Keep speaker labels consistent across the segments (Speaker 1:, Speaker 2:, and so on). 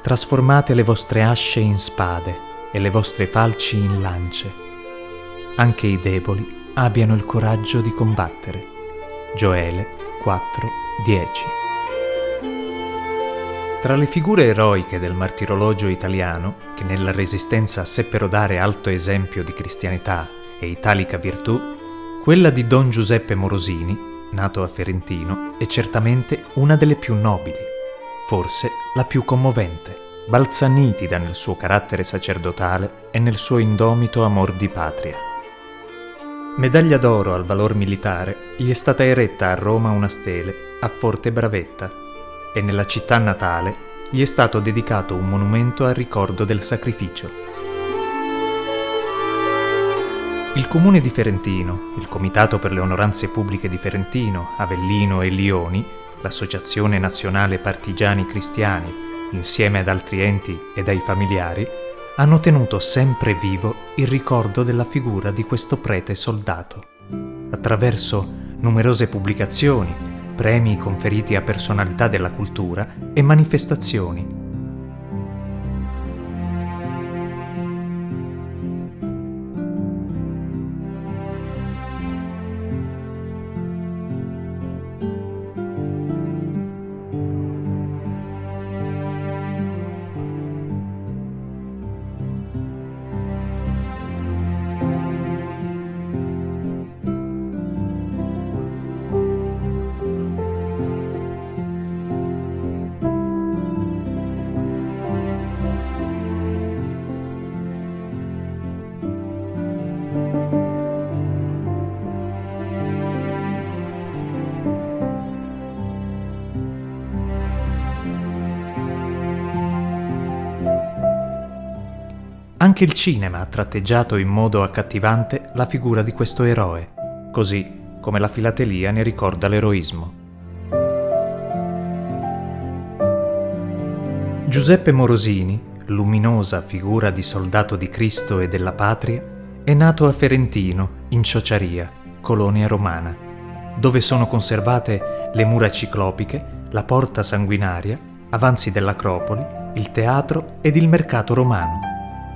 Speaker 1: trasformate le vostre asce in spade e le vostre falci in lance. Anche i deboli abbiano il coraggio di combattere. Gioele 4:10. Tra le figure eroiche del martirologio italiano, che nella Resistenza seppero dare alto esempio di cristianità e italica virtù, quella di Don Giuseppe Morosini, nato a Ferentino, è certamente una delle più nobili, forse la più commovente, balza nitida nel suo carattere sacerdotale e nel suo indomito amor di patria. Medaglia d'oro al valor militare, gli è stata eretta a Roma una stele a Forte Bravetta e nella città natale gli è stato dedicato un monumento al ricordo del sacrificio. Il Comune di Ferentino, il Comitato per le Onoranze Pubbliche di Ferentino, Avellino e Lioni, l'Associazione Nazionale Partigiani Cristiani, insieme ad altri enti e ai familiari, hanno tenuto sempre vivo il ricordo della figura di questo prete soldato, attraverso numerose pubblicazioni, premi conferiti a personalità della cultura e manifestazioni. Anche il cinema ha tratteggiato in modo accattivante la figura di questo eroe, così come la filatelia ne ricorda l'eroismo. Giuseppe Morosini, luminosa figura di soldato di Cristo e della patria, è nato a Ferentino, in Ciociaria, colonia romana, dove sono conservate le mura ciclopiche, la porta sanguinaria, avanzi dell'Acropoli, il teatro ed il mercato romano.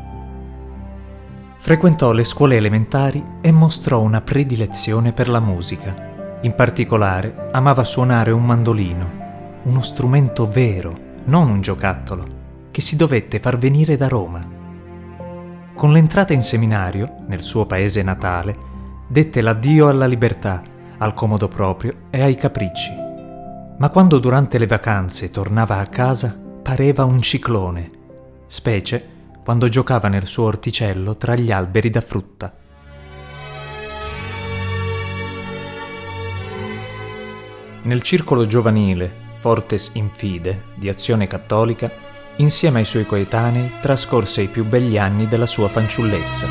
Speaker 1: Frequentò le scuole elementari e mostrò una predilezione per la musica. In particolare amava suonare un mandolino, uno strumento vero, non un giocattolo, che si dovette far venire da Roma. Con l'entrata in seminario, nel suo paese natale, dette l'addio alla libertà, al comodo proprio e ai capricci. Ma quando durante le vacanze tornava a casa, pareva un ciclone, specie quando giocava nel suo orticello tra gli alberi da frutta. Nel circolo giovanile Fortes in Fide di Azione Cattolica, insieme ai suoi coetanei trascorse i più begli anni della sua fanciullezza.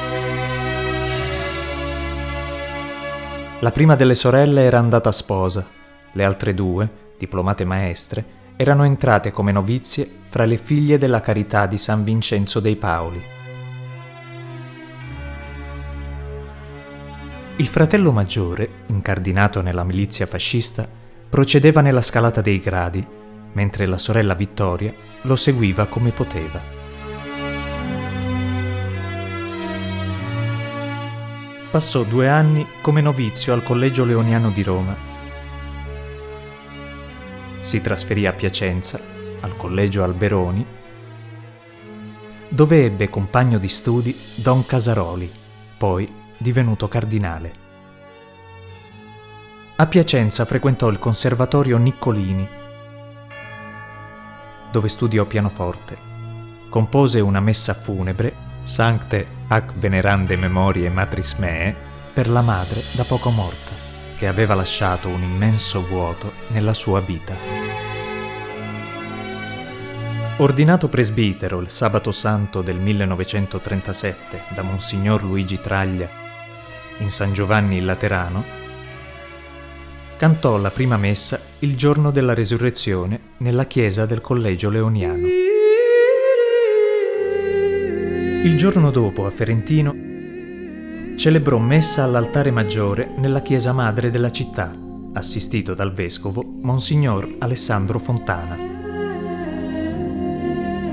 Speaker 1: La prima delle sorelle era andata a sposa, le altre due, diplomate maestre, erano entrate come novizie fra le figlie della carità di San Vincenzo dei Paoli. Il fratello maggiore, incardinato nella milizia fascista, procedeva nella scalata dei gradi, mentre la sorella Vittoria lo seguiva come poteva. Passò 2 anni come novizio al Collegio Leoniano di Roma. Si trasferì a Piacenza, al Collegio Alberoni, dove ebbe compagno di studi Don Casaroli, poi divenuto cardinale. A Piacenza frequentò il Conservatorio Niccolini, dove studiò pianoforte. Compose una messa funebre, Sancte ac venerande memorie matris mee, per la madre da poco morta, che aveva lasciato un immenso vuoto nella sua vita. Ordinato presbitero il sabato santo del 1937 da Monsignor Luigi Traglia in San Giovanni il Laterano, cantò la prima messa il giorno della Resurrezione nella chiesa del Collegio Leoniano. Il giorno dopo, a Ferentino, celebrò messa all'altare maggiore nella chiesa madre della città, assistito dal vescovo Monsignor Alessandro Fontana.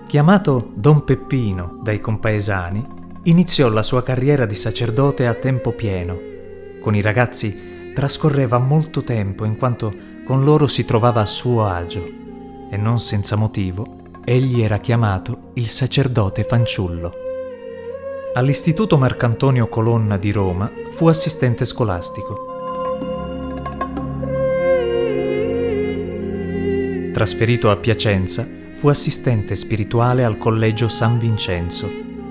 Speaker 1: Chiamato Don Peppino dai compaesani, iniziò la sua carriera di sacerdote a tempo pieno. Con i ragazzi trascorreva molto tempo in quanto con loro si trovava a suo agio e non senza motivo egli era chiamato il sacerdote fanciullo. All'Istituto Marcantonio Colonna di Roma fu assistente scolastico. Trasferito a Piacenza, fu assistente spirituale al Collegio San Vincenzo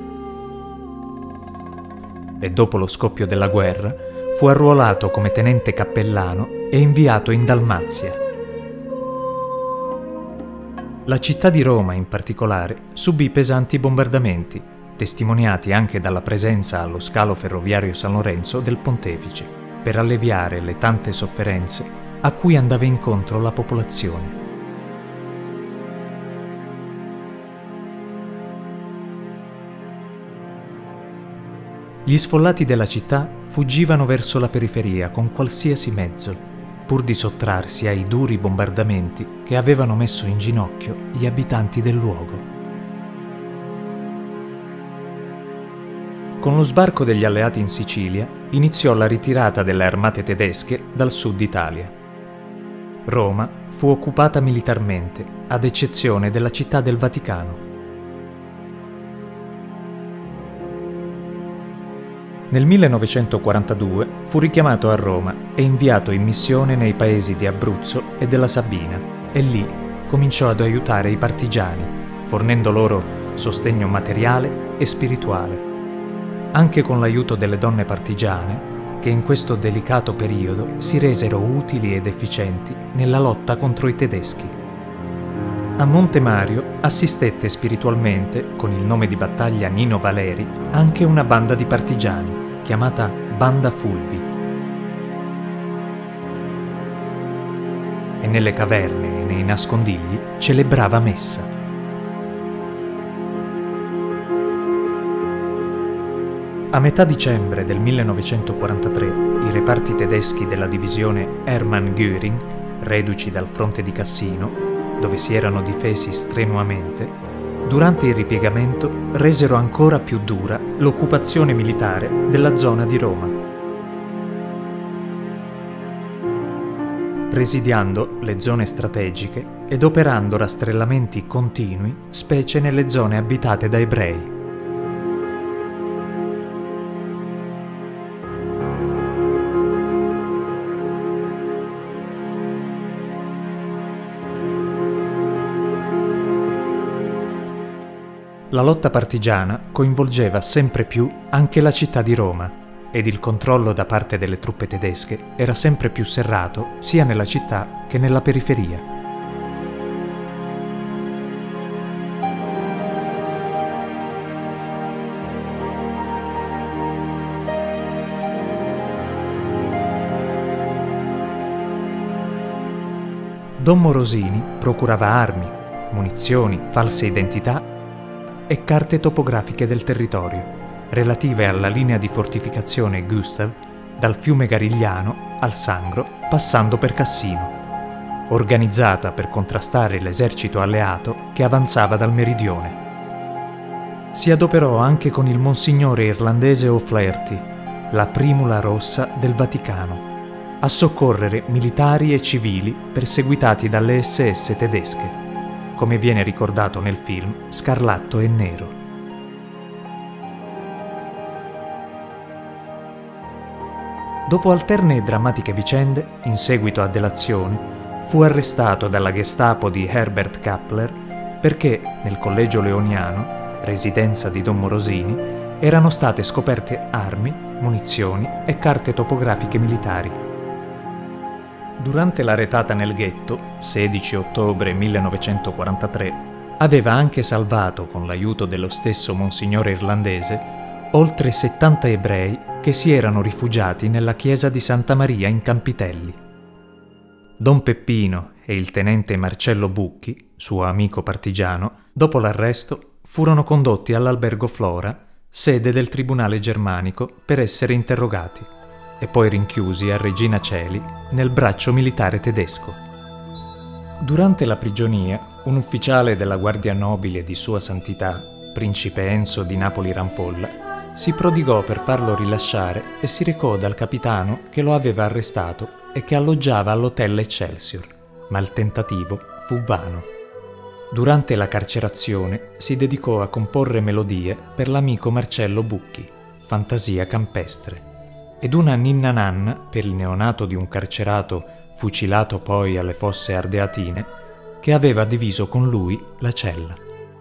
Speaker 1: e dopo lo scoppio della guerra fu arruolato come tenente cappellano e inviato in Dalmazia. La città di Roma, in particolare, subì pesanti bombardamenti, testimoniati anche dalla presenza allo scalo ferroviario San Lorenzo del Pontefice, per alleviare le tante sofferenze a cui andava incontro la popolazione. Gli sfollati della città fuggivano verso la periferia con qualsiasi mezzo, pur di sottrarsi ai duri bombardamenti che avevano messo in ginocchio gli abitanti del luogo. Con lo sbarco degli alleati in Sicilia iniziò la ritirata delle armate tedesche dal sud Italia. Roma fu occupata militarmente, ad eccezione della città del Vaticano. Nel 1942 fu richiamato a Roma e inviato in missione nei paesi di Abruzzo e della Sabina e lì cominciò ad aiutare i partigiani, fornendo loro sostegno materiale e spirituale, anche con l'aiuto delle donne partigiane che in questo delicato periodo si resero utili ed efficienti nella lotta contro i tedeschi. A Monte Mario assistette spiritualmente, con il nome di battaglia Nino Valeri, anche una banda di partigiani, chiamata Banda Fulvi. E nelle caverne e nei nascondigli celebrava messa. A metà dicembre del 1943, i reparti tedeschi della divisione Hermann Göring, reduci dal fronte di Cassino, dove si erano difesi strenuamente, durante il ripiegamento resero ancora più dura l'occupazione militare della zona di Roma, presidiando le zone strategiche ed operando rastrellamenti continui, specie nelle zone abitate da ebrei. La lotta partigiana coinvolgeva sempre più anche la città di Roma ed il controllo da parte delle truppe tedesche era sempre più serrato sia nella città che nella periferia. Don Morosini procurava armi, munizioni, false identità e carte topografiche del territorio, relative alla linea di fortificazione Gustav dal fiume Garigliano al Sangro passando per Cassino, organizzata per contrastare l'esercito alleato che avanzava dal meridione. Si adoperò anche con il Monsignore irlandese O'Flaherty, la primula rossa del Vaticano, a soccorrere militari e civili perseguitati dalle SS tedesche, come viene ricordato nel film Scarlatto e Nero. Dopo alterne e drammatiche vicende, in seguito a delazione, fu arrestato dalla Gestapo di Herbert Kappler perché nel Collegio Leoniano, residenza di Don Morosini, erano state scoperte armi, munizioni e carte topografiche militari. Durante la retata nel ghetto, 16 ottobre 1943, aveva anche salvato, con l'aiuto dello stesso Monsignore irlandese, oltre 70 ebrei che si erano rifugiati nella chiesa di Santa Maria in Campitelli. Don Peppino e il tenente Marcello Bucchi, suo amico partigiano, dopo l'arresto furono condotti all'albergo Flora, sede del Tribunale Germanico, per essere interrogati, e poi rinchiusi a Regina Coeli nel braccio militare tedesco. Durante la prigionia, un ufficiale della Guardia Nobile di Sua Santità, principe Enzo di Napoli-Rampolla, si prodigò per farlo rilasciare e si recò dal capitano che lo aveva arrestato e che alloggiava all'Hotel Excelsior, ma il tentativo fu vano. Durante la carcerazione si dedicò a comporre melodie per l'amico Marcello Bucchi, fantasia campestre, ed una ninna nanna per il neonato di un carcerato fucilato poi alle fosse ardeatine, che aveva diviso con lui la cella.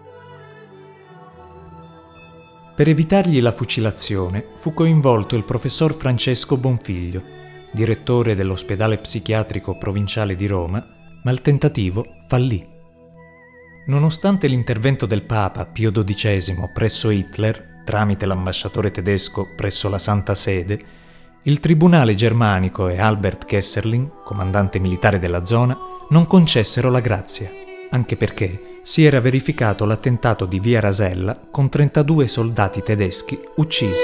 Speaker 1: Per evitargli la fucilazione fu coinvolto il professor Francesco Bonfiglio, direttore dell'ospedale psichiatrico provinciale di Roma, ma il tentativo fallì. Nonostante l'intervento del Papa Pio XII presso Hitler, tramite l'ambasciatore tedesco presso la Santa Sede, il tribunale germanico e Albert Kesserling, comandante militare della zona, non concessero la grazia, anche perché si era verificato l'attentato di Via Rasella con 32 soldati tedeschi uccisi.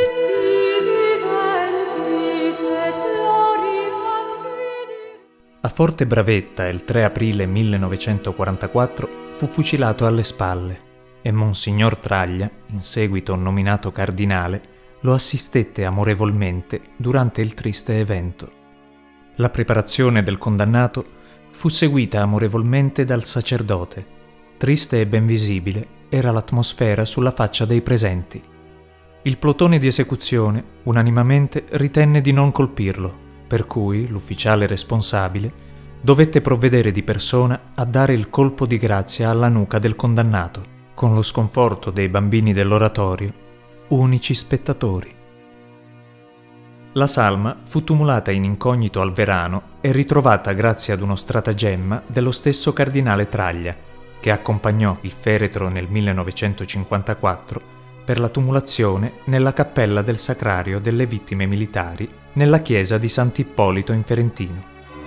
Speaker 1: A Forte Bravetta, il 3 aprile 1944, fu fucilato alle spalle e Monsignor Traglia, in seguito nominato cardinale, lo assistette amorevolmente durante il triste evento. La preparazione del condannato fu seguita amorevolmente dal sacerdote. Triste e ben visibile era l'atmosfera sulla faccia dei presenti. Il plotone di esecuzione unanimemente ritenne di non colpirlo, per cui l'ufficiale responsabile dovette provvedere di persona a dare il colpo di grazia alla nuca del condannato, con lo sconforto dei bambini dell'oratorio, unici spettatori. La salma fu tumulata in incognito al Verano e ritrovata grazie ad uno stratagemma dello stesso cardinale Traglia, che accompagnò il feretro nel 1954 per la tumulazione nella cappella del Sacrario delle Vittime Militari nella chiesa di Sant'Ippolito in Ferentino.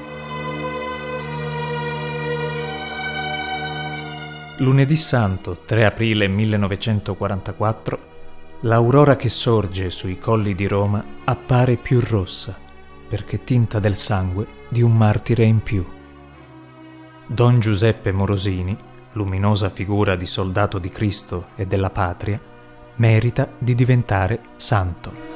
Speaker 1: Lunedì Santo, 3 aprile 1944, l'aurora che sorge sui colli di Roma appare più rossa, perché tinta del sangue di un martire in più. Don Giuseppe Morosini, luminosa figura di soldato di Cristo e della Patria, merita di diventare santo.